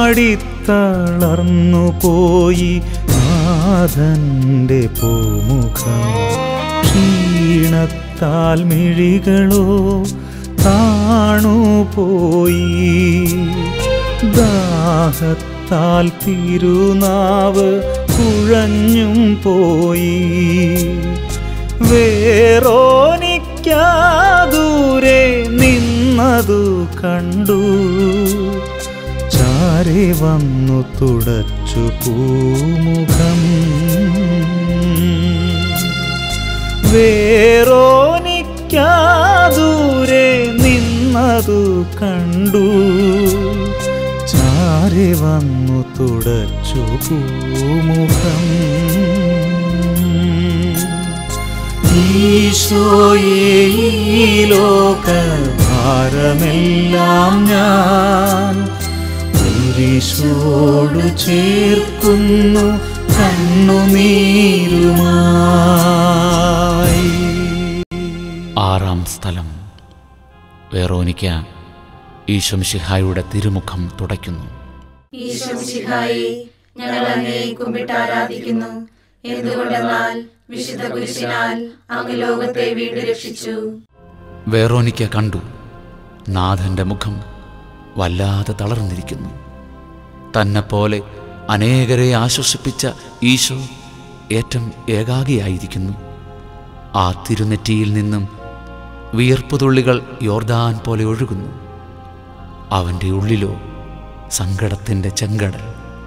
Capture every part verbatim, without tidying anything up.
വാടിത്തളർന്നു പോയി നാഥന്റെ പൂമുഖം. ക്ഷീണത്താൽ മിഴികളോ താണുപോയി, ദാഹത്താൽ തിരുനാവ് കുഴഞ്ഞും പോയി. വേറോനിക്കാദൂരെ നിന്നതു കണ്ടു, ചാരെ വന്നു തുടച്ചു പൂമുഖം. വേറോനിക്കാദൂരെ നിന്നതു കണ്ടു, ചാരെ വന്നു തുടച്ചു പൂമുഖം. ഈശോയേ, ഈ ലോകഭാരമെല്ലാം ഞാൻ കുരിശോടു ചേർക്കുന്നു കണ്ണുനീരുമായി. ആറാം സ്ഥലം. വെറോനിക്ക ഈശോമിശിഹായുടെ തിരുമുഖം തുടയ്ക്കുന്നു. ഈശോമിശിഹായേ, ഞങ്ങൾ അങ്ങയെ കുമ്പിട്ട് ആരാധിക്കുന്നു. എന്തുകൊണ്ടെന്നാൽ വിശുദ്ധ കുരിശിനാൽ അങ്ങ് ലോകത്തെ വീണ്ടും രക്ഷിച്ചു. വെറോനിക്ക കണ്ടു, നാഥന്റെ മുഖം വല്ലാതെ തളർന്നിരിക്കുന്നു. തന്നെപ്പോലെ അനേകരെ ആശ്വസിപ്പിച്ച ഈശോ ഏറ്റം ഏകാഗിയായിരിക്കുന്നു. ആ തിരുനെറ്റിയിൽ നിന്നും വിയർപ്പുതുള്ളികൾ യോർദാൻ പോലെ ഒഴുകുന്നു. അവൻ്റെ ഉള്ളിലോ സങ്കടത്തിൻ്റെ ചെങ്കടൽ.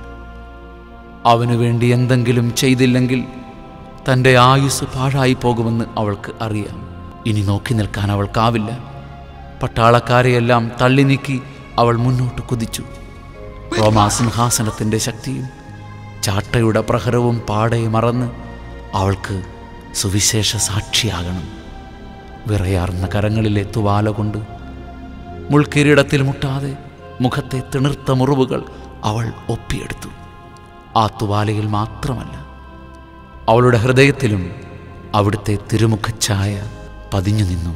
അവനു വേണ്ടി എന്തെങ്കിലും ചെയ്തില്ലെങ്കിൽ തൻ്റെ ആയുസ് പാഴായി പോകുമെന്ന് അവൾക്ക് അറിയാം. ഇനി നോക്കി നിൽക്കാൻ അവൾക്കാവില്ല. പട്ടാളക്കാരെയെല്ലാം തള്ളി നീക്കി അവൾ മുന്നോട്ട് കുതിച്ചു. റോമാസിംഹാസനത്തിൻ്റെ ശക്തിയും ചാട്ടയുടെ പ്രഹരവും പാടെ മറന്ന് അവൾക്ക് സുവിശേഷ സാക്ഷിയാകണം. വിറയാർന്ന കരങ്ങളിലെ തുവാല കൊണ്ട് മുൾക്കിരീടത്തിൽ മുട്ടാതെ മുഖത്തെ തിണർത്ത മുറിവുകൾ അവൾ ഒപ്പിയെടുത്തു. ആ തുവാലയിൽ മാത്രമല്ല, അവളുടെ ഹൃദയത്തിലും അവിടുത്തെ തിരുമുഖഛായ പതിഞ്ഞു നിന്നു.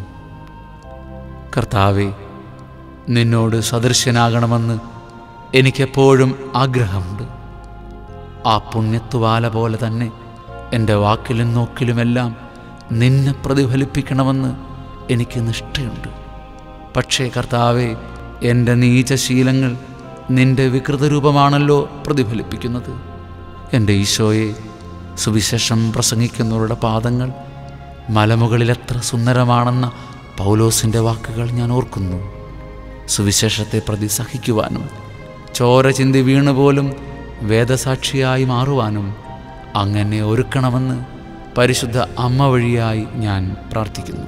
കർത്താവേ, നിന്നോട് സദൃശ്യനാകണമെന്ന് എനിക്കെപ്പോഴും ആഗ്രഹമുണ്ട്. ആ പുണ്യത്തുവാല പോലെ തന്നെ എൻ്റെ വാക്കിലും നോക്കിലുമെല്ലാം നിന്നെ പ്രതിഫലിപ്പിക്കണമെന്ന് എനിക്ക് നിഷ്ഠയുണ്ട്. പക്ഷേ കർത്താവേ, എൻ്റെ നീചശീലങ്ങൾ നിൻ്റെ വികൃതരൂപമാണല്ലോ പ്രതിഫലിപ്പിക്കുന്നത്. എൻ്റെ ഈശോയെ, സുവിശേഷം പ്രസംഗിക്കുന്നവരുടെ പാദങ്ങൾ മലമുകളിലെത്ര സുന്ദരമാണെന്ന പൗലോസിൻ്റെ വാക്കുകൾ ഞാൻ ഓർക്കുന്നു. സുവിശേഷത്തെ പ്രതി സഹിക്കുവാനും ചോര ചിന്തി വീണുപോലും വേദസാക്ഷിയായി മാറുവാനും അങ്ങനെ ഒരുക്കണമെന്ന് പരിശുദ്ധ അമ്മ വഴിയായി ഞാൻ പ്രാർത്ഥിക്കുന്നു.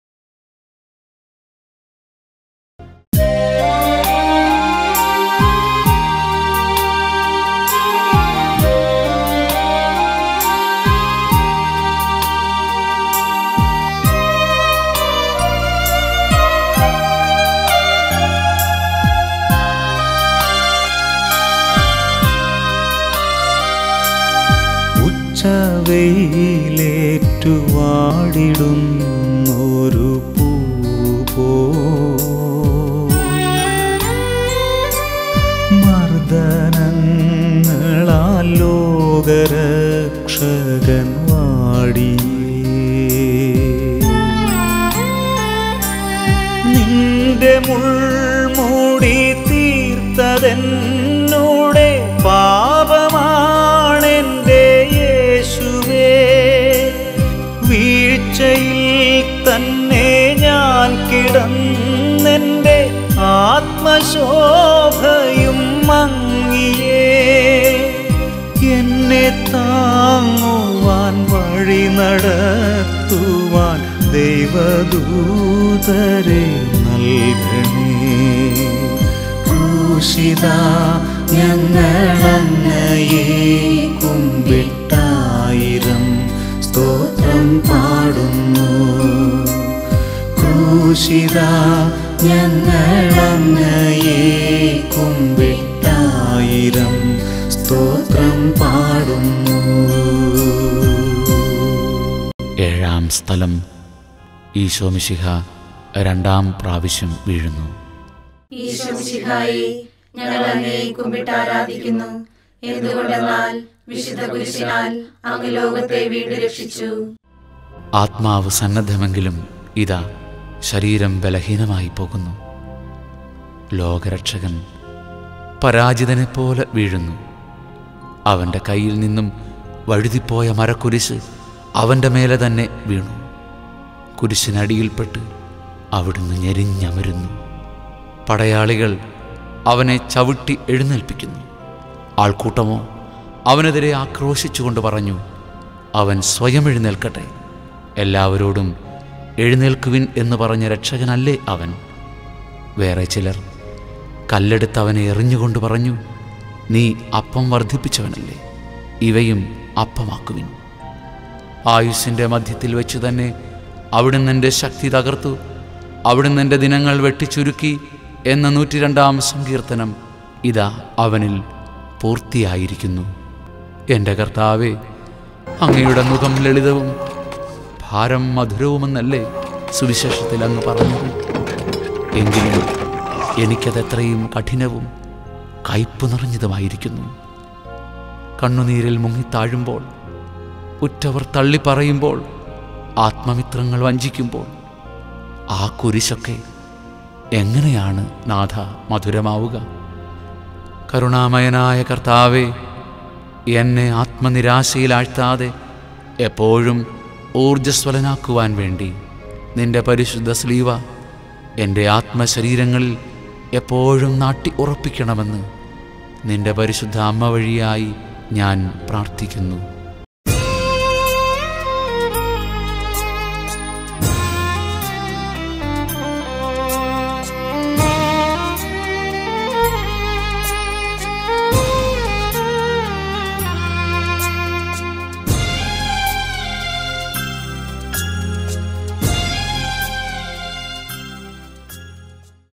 വെയിലേറ്റുവാടിടുന്നൊരു പൂ മർദ്ദനങ്ങളാൽ ലോകരക്ഷകൻ വാടിയേ. നിന്റെ മുൾമൂടി തീർത്തതെന്നോടെ പാപമാണെൻ്റെ യേശുവേ. വീഴ്ചയിൽ തന്നെ ഞാൻ കിടന്നെൻ്റെ ആത്മശോഭയും മങ്ങിയേ. എന്നെ താങ്ങുവാൻ വഴി നടത്തുവാൻ ദൈവദൂതരെ നൽകണേ. ക്രൂശിതാ, ഞങ്ങളങ്ങയെ കുമ്പിട്ടായിരം സ്തോത്രം പാടുന്നു. ക്രൂശിതാ, ഞങ്ങളങ്ങയെ കുമ്പിട്ടായിരം സ്തോത്രം പാടുന്നു. ഏഴാം സ്ഥലം. ഈശോമിശിഹ രണ്ടാം പ്രാവശ്യം വീഴുന്നു. ഈശോമിശിഹായേ, ഞങ്ങൾ അങ്ങയെ കുമ്പിട്ട് ആരാധിക്കുന്നു. എന്തുകൊണ്ടെന്നാൽ വിശുദ്ധ കുരിശിനാൽ അങ്ങ് ലോകത്തെ വീണ്ടും രക്ഷിച്ചു. ആത്മാവ് സന്നദ്ധമെങ്കിലും ഇതാ ശരീരം ബലഹീനമായി പോകുന്നു. ലോകരക്ഷകൻ പരാജിതനെപ്പോലെ വീഴുന്നു. അവൻ്റെ കയ്യിൽ നിന്നും വഴുതിപ്പോയ മരക്കുരിശ് അവൻ്റെ മേലെ തന്നെ വീണു. കുരിശിനടിയിൽപ്പെട്ട് അവിടുന്ന് ഞെരിഞ്ഞമരുന്നു. പടയാളികൾ അവനെ ചവിട്ടി എഴുന്നേൽപ്പിക്കുന്നു. ആൾക്കൂട്ടമോ അവനെതിരെ ആക്രോശിച്ചുകൊണ്ട് പറഞ്ഞു, അവൻ സ്വയം എഴുന്നേൽക്കട്ടെ. എല്ലാവരോടും എഴുന്നേൽക്കുവിൻ എന്ന് പറഞ്ഞ രക്ഷകനല്ലേ അവൻ? വേറെ ചിലർ കല്ലെടുത്ത് അവനെ എറിഞ്ഞുകൊണ്ട് പറഞ്ഞു, നീ അപ്പം വർദ്ധിപ്പിച്ചവനല്ലേ, ഇവയും അപ്പമാക്കുവിൻ. ആയുസ്സിൻ്റെ മധ്യത്തിൽ വെച്ച് തന്നെ അവിടുന്ന് എൻ്റെ ശക്തി തകർത്തു, അവിടുന്ന് എൻ്റെ ദിനങ്ങൾ വെട്ടിച്ചുരുക്കി എന്ന നൂറ്റി രണ്ടാം സങ്കീർത്തനം ഇതാ അവനിൽ പൂർത്തിയായിരിക്കുന്നു. എൻ്റെ കർത്താവേ, അങ്ങയുടെ മുഖം ലളിതവും ഭാരം മധുരവുമെന്നല്ലേ സുവിശേഷത്തിൽ അങ്ങ് പറഞ്ഞത്? എങ്കിലും എനിക്കതെത്രയും കഠിനവും കയ്പ് നിറഞ്ഞതുമായിരിക്കുന്നു. കണ്ണുനീരിൽ മുങ്ങിത്താഴുമ്പോൾ, ഉറ്റവർ തള്ളിപ്പറയുമ്പോൾ, ആത്മമിത്രങ്ങൾ വഞ്ചിക്കുമ്പോൾ ആ കുരിശൊക്കെ എങ്ങനെയാണ് നാഥ മധുരമാവുക? കരുണാമയനായ കർത്താവേ, എന്നെ ആത്മനിരാശയിലാഴ്ത്താതെ എപ്പോഴും ഊർജ്ജസ്വലനാക്കുവാൻ വേണ്ടി നിന്റെ പരിശുദ്ധ സ്ലീവ എൻ്റെ ആത്മശരീരങ്ങളിൽ എപ്പോഴും നാട്ടി ഉറപ്പിക്കണമെന്ന് നിന്റെ പരിശുദ്ധ അമ്മ വഴിയായി ഞാൻ പ്രാർത്ഥിക്കുന്നു.